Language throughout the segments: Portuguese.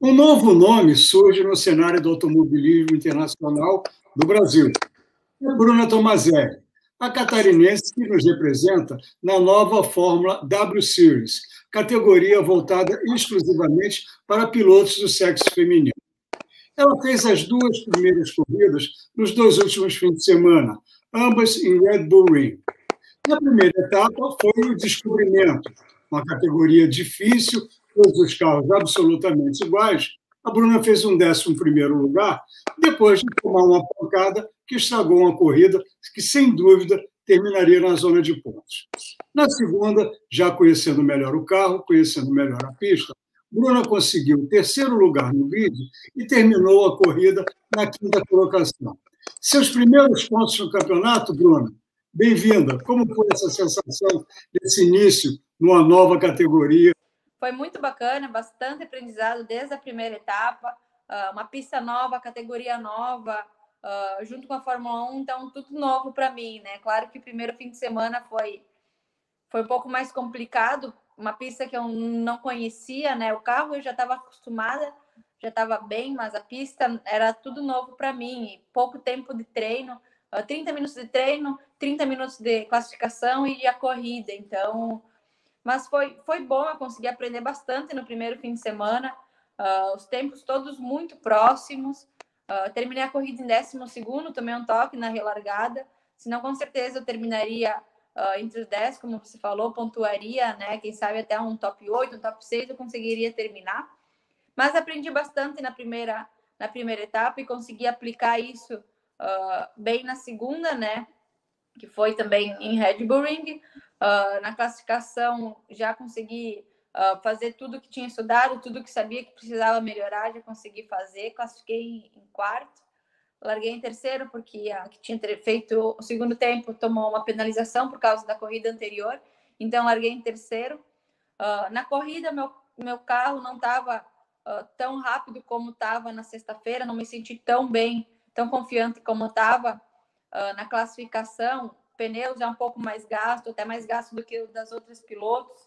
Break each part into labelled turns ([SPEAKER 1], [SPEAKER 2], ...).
[SPEAKER 1] Um novo nome surge no cenário do automobilismo internacional do Brasil. É Bruna Tomazelli, a catarinense que nos representa na nova Fórmula W Series, categoria voltada exclusivamente para pilotos do sexo feminino. Ela fez as duas primeiras corridas nos dois últimos fins de semana, ambas em Red Bull Ring. Na primeira etapa foi o descobrimento, uma categoria difícil, todos os carros absolutamente iguais. A Bruna fez um 11º lugar, depois de tomar uma pancada que estragou uma corrida que, sem dúvida, terminaria na zona de pontos. Na segunda, já conhecendo melhor o carro, conhecendo melhor a pista, Bruna conseguiu o 3º lugar no grid e terminou a corrida na 5ª colocação. Seus primeiros pontos no campeonato, Bruna? Bem-vinda. Como foi essa sensação desse início numa nova categoria?
[SPEAKER 2] Foi muito bacana, bastante aprendizado desde a primeira etapa, uma pista nova, categoria nova, junto com a Fórmula 1, então tudo novo para mim, né? Claro que o primeiro fim de semana foi um pouco mais complicado, uma pista que eu não conhecia, né? O carro eu já estava acostumada, já estava bem, mas a pista era tudo novo para mim, pouco tempo de treino, 30 minutos de treino, 30 minutos de classificação e a corrida, então... Mas foi bom, eu consegui aprender bastante no primeiro fim de semana, os tempos todos muito próximos, terminei a corrida em 12º, tomei um toque na relargada, senão com certeza eu terminaria entre os 10, como você falou, pontuaria, né? Quem sabe até um top 8, um top 6 eu conseguiria terminar. Mas aprendi bastante na primeira etapa e consegui aplicar isso bem na segunda, né? Que foi também em Red Bull Ring. Na classificação já consegui fazer tudo que tinha estudado, tudo que sabia que precisava melhorar, já consegui fazer, classifiquei em 4º, larguei em 3º porque a que tinha feito o segundo tempo tomou uma penalização por causa da corrida anterior, então larguei em 3º. Na corrida meu carro não estava tão rápido como estava na sexta-feira, não me senti tão bem, tão confiante como estava na classificação. Pneus é um pouco mais gasto, até mais gasto do que o das outras pilotos.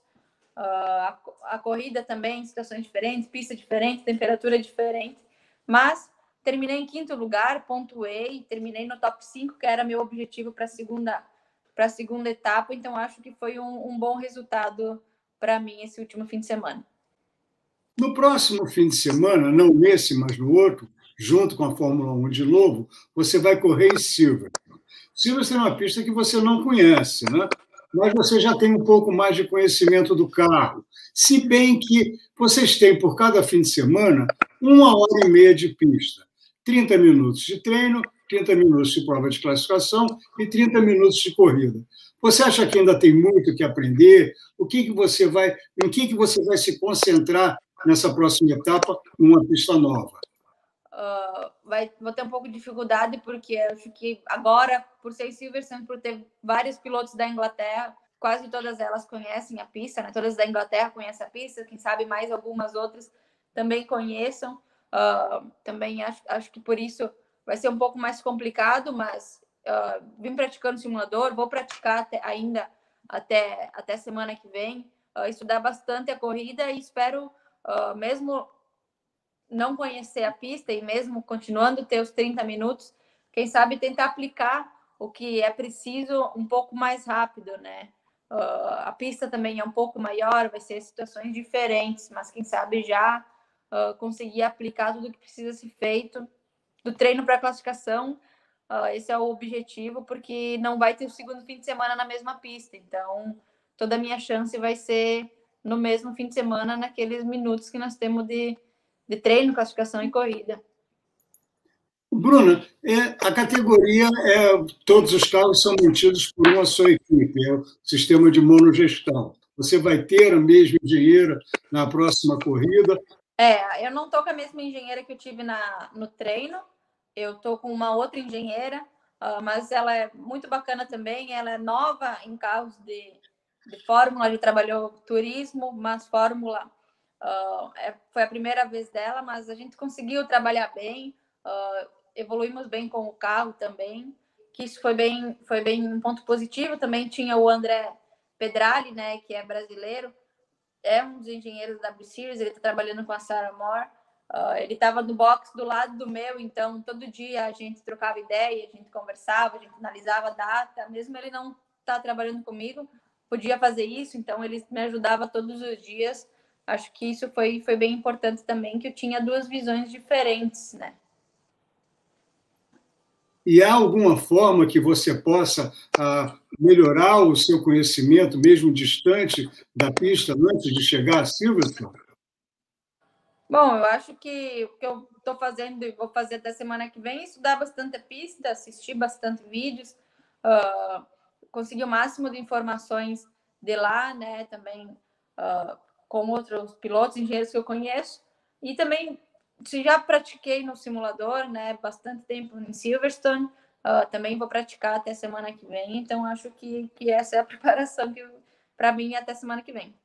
[SPEAKER 2] A corrida também, situações diferentes, pista diferente, temperatura diferente. Mas terminei em 5º lugar, pontuei, terminei no top 5, que era meu objetivo para a segunda etapa. Então, acho que foi um bom resultado para mim esse último fim de semana.
[SPEAKER 1] No próximo fim de semana, não nesse, mas no outro, junto com a Fórmula 1 de novo, você vai correr em Silverstone. Silverstone é uma pista que você não conhece, né? Mas você já tem um pouco mais de conhecimento do carro. Se bem que vocês têm, por cada fim de semana, 1h30 de pista. 30 minutos de treino, 30 minutos de prova de classificação e 30 minutos de corrida. Você acha que ainda tem muito que aprender? Em que você vai se concentrar nessa próxima etapa, numa pista nova?
[SPEAKER 2] Vou ter um pouco de dificuldade, porque acho que agora, por ser Silverstone, por ter vários pilotos da Inglaterra, quase todas elas conhecem a pista, né? Todas da Inglaterra conhecem a pista, quem sabe mais algumas outras também conheçam. Também acho que por isso vai ser um pouco mais complicado, mas vim praticando simulador, vou praticar ainda até semana que vem, estudar bastante a corrida e espero, mesmo não conhecer a pista e mesmo continuando ter os 30 minutos, quem sabe tentar aplicar o que é preciso um pouco mais rápido, né? A pista também é um pouco maior, vai ser situações diferentes, mas quem sabe já conseguir aplicar tudo que precisa ser feito do treino para a classificação. Esse é o objetivo, porque não vai ter o segundo fim de semana na mesma pista, então toda a minha chance vai ser no mesmo fim de semana, naqueles minutos que nós temos de treino, classificação e corrida.
[SPEAKER 1] Bruna, a categoria todos os carros são mantidos por uma só equipe, é o sistema de monogestão. Você vai ter a mesma engenheira na próxima corrida?
[SPEAKER 2] Eu não estou com a mesma engenheira que eu tive no treino, eu estou com uma outra engenheira, mas ela é muito bacana também, ela é nova em carros de Fórmula, já trabalhou turismo, mas Fórmula foi a primeira vez dela, mas a gente conseguiu trabalhar bem, evoluímos bem com o carro também, que isso foi bem um ponto positivo. Também tinha o André Pedrali, né, que é brasileiro, é um dos engenheiros da W Series, ele está trabalhando com a Sarah Moore, Ele estava no box do lado do meu, então todo dia a gente trocava ideia, a gente conversava, a gente analisava a data, mesmo ele não tá trabalhando comigo, podia fazer isso, então ele me ajudava todos os dias. Acho que isso foi bem importante também, que eu tinha duas visões diferentes, né?
[SPEAKER 1] E há alguma forma que você possa melhorar o seu conhecimento, mesmo distante da pista, antes de chegar a Silverstone?
[SPEAKER 2] Bom, eu acho que o que eu estou fazendo e vou fazer até semana que vem é estudar bastante a pista, assistir bastante vídeos, conseguir o máximo de informações de lá, né? Também com outros pilotos, engenheiros que eu conheço. E também, se já pratiquei no simulador, né? Bastante tempo em Silverstone, também vou praticar até semana que vem. Então, acho que essa é a preparação para mim até semana que vem.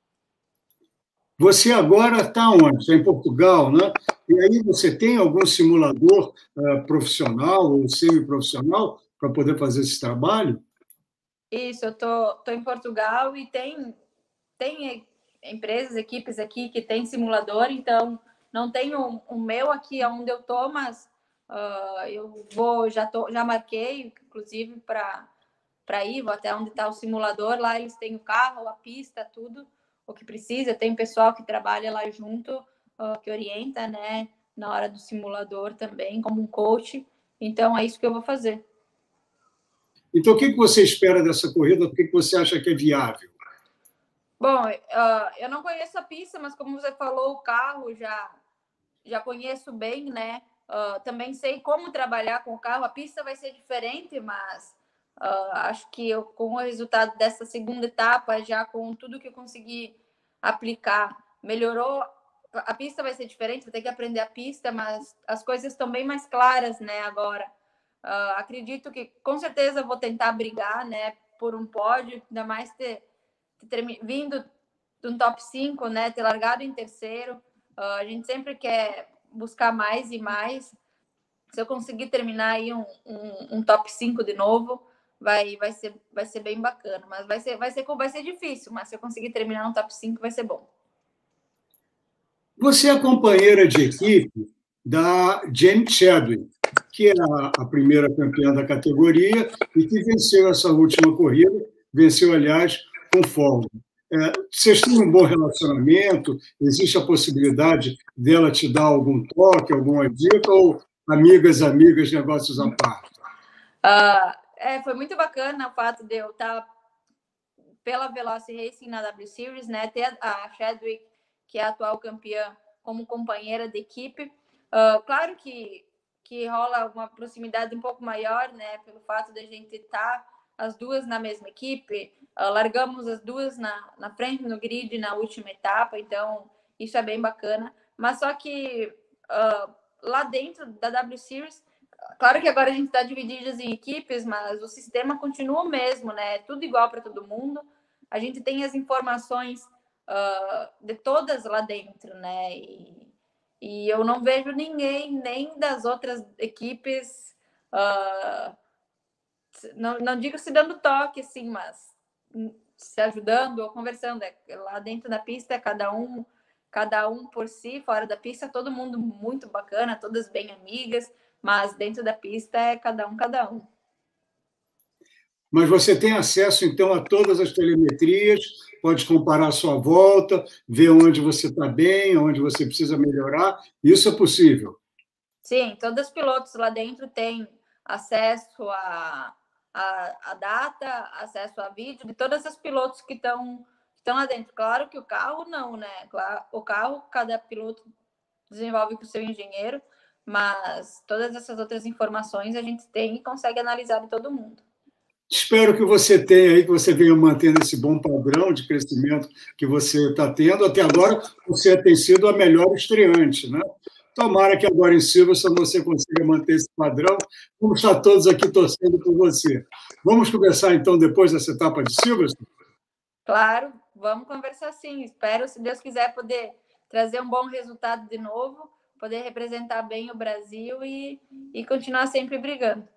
[SPEAKER 1] Você agora está onde? Está em Portugal, né? E aí você tem algum simulador profissional ou semiprofissional para poder fazer esse trabalho?
[SPEAKER 2] Isso, eu tô em Portugal e tem empresas, equipes aqui que tem simulador, então não tenho o meu aqui onde eu tô, mas eu já marquei, inclusive, para ir, vou até onde está o simulador, lá eles têm o carro, a pista, tudo o que precisa, tem pessoal que trabalha lá junto, que orienta, né, na hora do simulador também, como um coach, então é isso que eu vou fazer.
[SPEAKER 1] Então, o que você espera dessa corrida? O que você acha que é viável?
[SPEAKER 2] Bom, eu não conheço a pista, mas como você falou, o carro já conheço bem, né? Também sei como trabalhar com o carro. A pista vai ser diferente, mas acho que com o resultado dessa segunda etapa, já com tudo que eu consegui aplicar, melhorou. A pista vai ser diferente, vou ter que aprender a pista, mas as coisas estão bem mais claras, né? Agora, acredito que com certeza vou tentar brigar, né? Por um pódio, ainda mais vindo de um top 5, né? Ter largado em terceiro. A gente sempre quer buscar mais e mais. Se eu conseguir terminar aí um top 5 de novo, vai ser bem bacana. Mas vai ser difícil, mas se eu conseguir terminar um top 5, vai ser bom.
[SPEAKER 1] Você é companheira de equipe da Jenny Chadwick, que é a primeira campeã da categoria e que venceu essa última corrida, venceu, aliás, com folga. Vocês têm um bom relacionamento? Existe a possibilidade dela te dar algum toque, alguma dica, ou amigas, negócios à parte?
[SPEAKER 2] Foi muito bacana o fato de eu estar pela Veloci Racing na W Series, né? Ter a Chadwick, que é a atual campeã, como companheira de equipe. Claro que rola uma proximidade um pouco maior, né? Pelo fato de a gente estar as duas na mesma equipe. Largamos as duas na frente no grid na última etapa, então isso é bem bacana. Mas só que lá dentro da W Series, claro que agora a gente está divididas em equipes, mas o sistema continua o mesmo, né? Tudo igual para todo mundo. A gente tem as informações de todas lá dentro, né? E eu não vejo ninguém, nem das outras equipes, não digo se dando toque, assim, mas se ajudando ou conversando. Lá dentro da pista, cada um por si, fora da pista, todo mundo muito bacana, todas bem amigas, mas dentro da pista é cada um.
[SPEAKER 1] Mas você tem acesso, então, a todas as telemetrias, pode comparar a sua volta, ver onde você está bem, onde você precisa melhorar. Isso é possível?
[SPEAKER 2] Sim, todos os pilotos lá dentro têm acesso a data, acesso a vídeo de todos os pilotos que estão lá dentro. Claro que o carro não, né? O carro, cada piloto desenvolve com o seu engenheiro, mas todas essas outras informações a gente tem e consegue analisar de todo mundo.
[SPEAKER 1] Espero que você tenha aí, que você venha mantendo esse bom padrão de crescimento que você está tendo. Até agora, você tem sido a melhor estreante, né? Tomara que agora em Silverstone você consiga manter esse padrão. Vamos estar todos aqui torcendo por você. Vamos conversar, então, depois dessa etapa de Silverstone?
[SPEAKER 2] Claro, vamos conversar sim. Espero, se Deus quiser, poder trazer um bom resultado de novo, poder representar bem o Brasil e continuar sempre brigando.